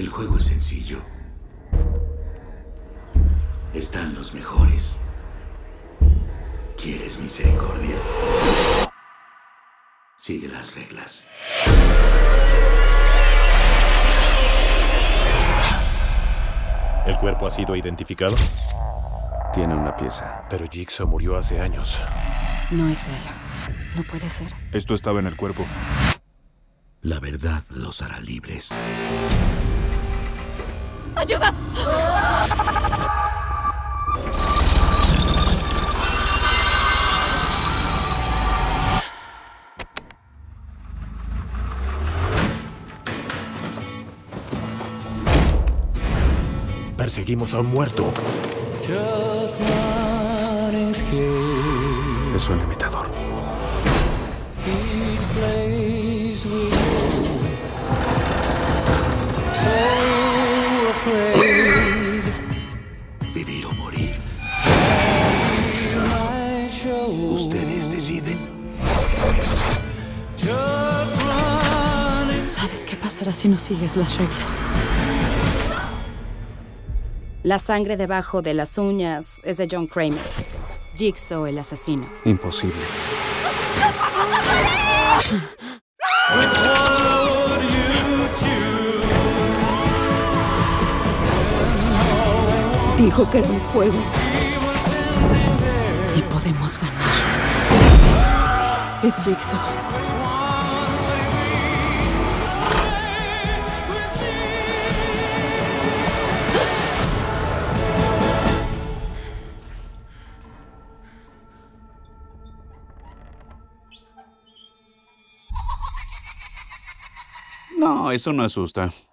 El juego es sencillo. Están los mejores. ¿Quieres misericordia? Sigue las reglas. ¿El cuerpo ha sido identificado? Tiene una pieza. Pero Jigsaw murió hace años. No es él. No puede ser. Esto estaba en el cuerpo. La verdad los hará libres. ¡Ayuda! Perseguimos a un muerto. Es un imitador. Vivir o morir. Ustedes deciden. ¿Sabes qué pasará si no sigues las reglas? La sangre debajo de las uñas es de John Kramer. Jigsaw, el asesino. Imposible. Dijo que era un juego. Y podemos ganar. Es Jigsaw. No, eso no asusta.